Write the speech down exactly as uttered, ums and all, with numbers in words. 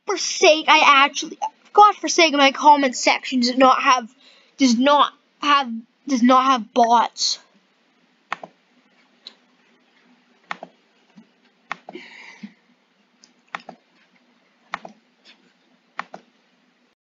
forsake, I actually, God forsake, my comment section does not have, does not have, does not have bots.